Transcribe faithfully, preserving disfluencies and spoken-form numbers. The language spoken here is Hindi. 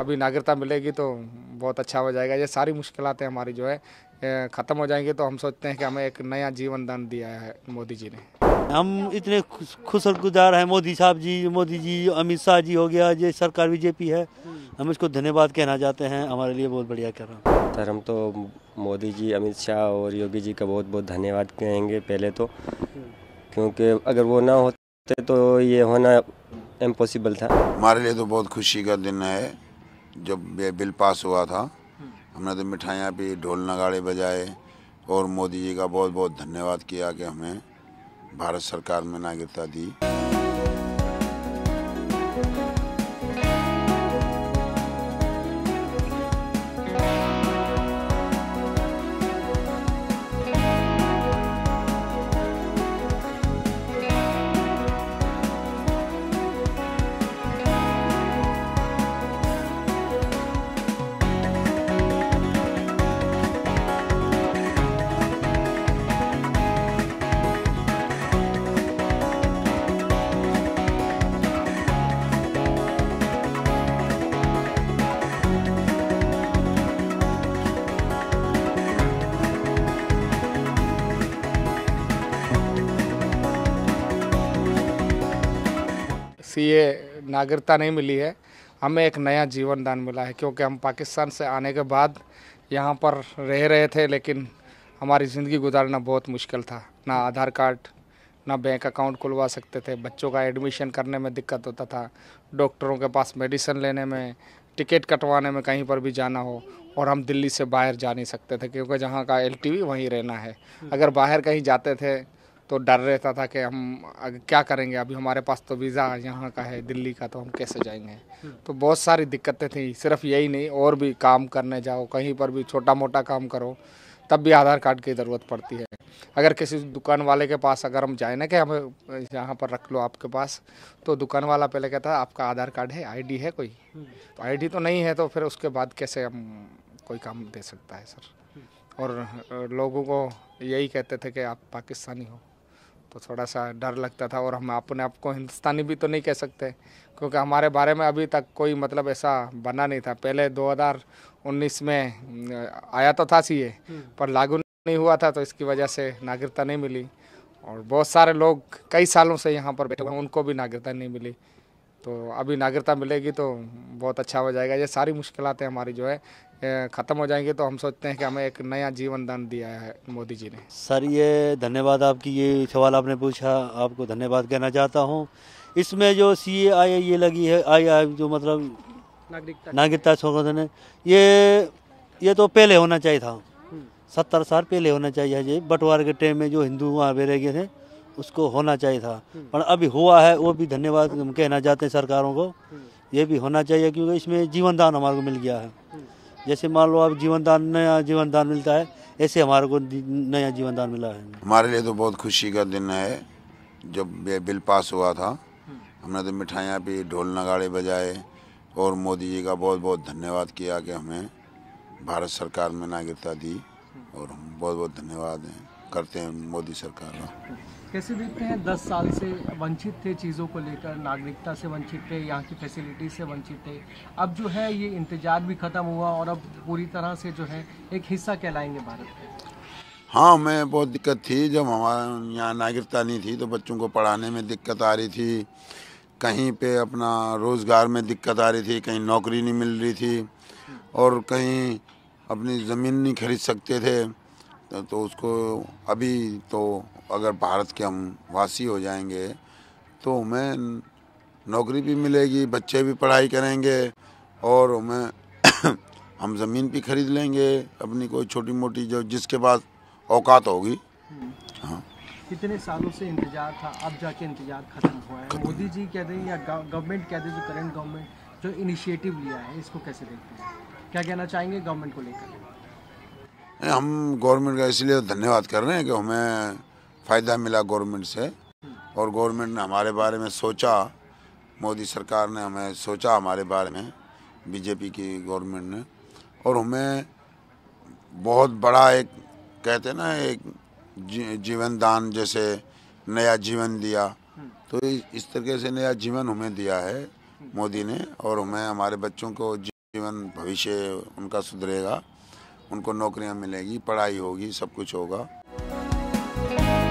अभी नागरिकता मिलेगी तो बहुत अच्छा हो जाएगा। ये सारी मुश्किलातें हमारी जो है ख़त्म हो जाएंगी, तो हम सोचते हैं कि हमें एक नया जीवन दान दिया है मोदी जी ने। हम इतने खुशगुजार हैं मोदी साहब जी, मोदी जी, अमित शाह जी हो गया, ये सरकार बीजेपी है, हम इसको धन्यवाद कहना चाहते हैं, हमारे लिए बहुत बढ़िया कर रहा है। सर हम तो मोदी जी, अमित शाह और योगी जी का बहुत बहुत धन्यवाद कहेंगे पहले तो, क्योंकि अगर वो ना होते तो ये होना इम्पॉसिबल था। हमारे लिए तो बहुत खुशी का दिन है। जब ये बिल पास हुआ था हमने तो मिठाइयाँ पी, ढोल नगाड़े बजाए और मोदी जी का बहुत बहुत धन्यवाद किया कि हमें भारत सरकार में नागरिकता दी। सीए नागरिकता नहीं मिली है, हमें एक नया जीवन दान मिला है, क्योंकि हम पाकिस्तान से आने के बाद यहाँ पर रह रहे थे, लेकिन हमारी ज़िंदगी गुजारना बहुत मुश्किल था। ना आधार कार्ड, ना बैंक अकाउंट खुलवा सकते थे, बच्चों का एडमिशन करने में दिक्कत होता था, डॉक्टरों के पास मेडिसिन लेने में, टिकट कटवाने में, कहीं पर भी जाना हो, और हम दिल्ली से बाहर जा नहीं सकते थे क्योंकि जहाँ का एल टी वी वहीं रहना है। अगर बाहर कहीं जाते थे तो डर रहता था कि हम क्या करेंगे, अभी हमारे पास तो वीज़ा यहाँ का है दिल्ली का, तो हम कैसे जाएंगे। तो बहुत सारी दिक्कतें थी। सिर्फ यही नहीं, और भी काम करने जाओ, कहीं पर भी छोटा मोटा काम करो, तब भी आधार कार्ड की ज़रूरत पड़ती है। अगर किसी दुकान वाले के पास अगर हम जाए ना कि हमें यहाँ पर रख लो आपके पास, तो दुकान वाला पहले कहता है आपका आधार कार्ड है, आईडी है कोई? तो आईडी तो नहीं है, तो फिर उसके बाद कैसे हम कोई काम दे सकता है सर। और लोगों को यही कहते थे कि आप पाकिस्तानी हो, तो थोड़ा सा डर लगता था। और हम अपने आप को हिंदुस्तानी भी तो नहीं कह सकते, क्योंकि हमारे बारे में अभी तक कोई मतलब ऐसा बना नहीं था। पहले दो हज़ार उन्नीस में आया तो था सीए, पर लागू नहीं हुआ था, तो इसकी वजह से नागरिकता नहीं मिली। और बहुत सारे लोग कई सालों से यहाँ पर बैठे हुए हैं, उनको भी नागरिकता नहीं मिली। तो अभी नागरिकता मिलेगी तो बहुत अच्छा हो जाएगा। ये सारी मुश्किलातें हमारी जो है ख़त्म हो जाएंगी, तो हम सोचते हैं कि हमें एक नया जीवन दान दिया है मोदी जी ने। सर ये धन्यवाद, आपकी ये सवाल आपने पूछा, आपको धन्यवाद कहना चाहता हूँ। इसमें जो सी ए आई ये लगी है, आई आई जो मतलब नागरिकता नागरिकता संशोधन है, ये ये तो पहले होना चाहिए था, सत्तर साल पहले होना चाहिए। ये बंटवारे के टाइम में जो हिंदू वहाँ पे रह गए थे उसको होना चाहिए था, पर अभी हुआ है, वो भी धन्यवाद हम कहना चाहते हैं सरकारों को। ये भी होना चाहिए क्योंकि इसमें जीवन दान हमारे को मिल गया है। जैसे मान लो अब जीवन दान, नया जीवन दान मिलता है, ऐसे हमारे को नया जीवन दान मिला है। हमारे लिए तो बहुत खुशी का दिन है। जब ये बिल पास हुआ था हमने तो मिठाइयाँ पी, ढोल नगाड़े बजाए और मोदी जी का बहुत बहुत धन्यवाद किया कि हमें भारत सरकार में नागरिकता दी, और हम बहुत बहुत धन्यवाद हैं करते हैं मोदी सरकार का। कैसे देखते हैं, दस साल से वंचित थे चीज़ों को लेकर, नागरिकता से वंचित थे, यहाँ की फैसिलिटी से वंचित थे, अब जो है ये इंतजार भी ख़त्म हुआ और अब पूरी तरह से जो है एक हिस्सा कहलाएंगे भारत के। हाँ, हमें बहुत दिक्कत थी जब हमारे यहाँ नागरिकता नहीं थी, तो बच्चों को पढ़ाने में दिक्कत आ रही थी, कहीं पे अपना रोज़गार में दिक्कत आ रही थी, कहीं नौकरी नहीं मिल रही थी, और कहीं अपनी ज़मीन नहीं खरीद सकते थे। तो, तो उसको अभी तो अगर भारत के हम वासी हो जाएंगे तो हमें नौकरी भी मिलेगी, बच्चे भी पढ़ाई करेंगे, और हमें हम ज़मीन भी खरीद लेंगे अपनी कोई छोटी मोटी, जो जिसके पास औकात होगी। हाँ, कितने सालों से इंतजार था, अब जाके इंतजार खत्म हुआ है। मोदी जी कह दें या गवर्नमेंट कह दें, जो करंट गवर्नमेंट जो इनिशिएटिव लिया है, इसको कैसे देखते हैं, क्या कहना चाहेंगे गवर्नमेंट को लेकर? हम गवर्नमेंट का इसलिए धन्यवाद कर रहे हैं कि हमें फ़ायदा मिला गवर्नमेंट से, और गवर्नमेंट ने हमारे बारे में सोचा, मोदी सरकार ने हमें सोचा हमारे बारे में, बीजेपी की गवर्नमेंट ने, और हमें बहुत बड़ा एक कहते हैं ना एक जी, जीवन दान जैसे नया जीवन दिया। तो इस तरीके से नया जीवन हमें दिया है मोदी ने, और हमें हमारे बच्चों को जीवन भविष्य उनका सुधरेगा, उनको नौकरियां मिलेगी, पढ़ाई होगी, सब कुछ होगा।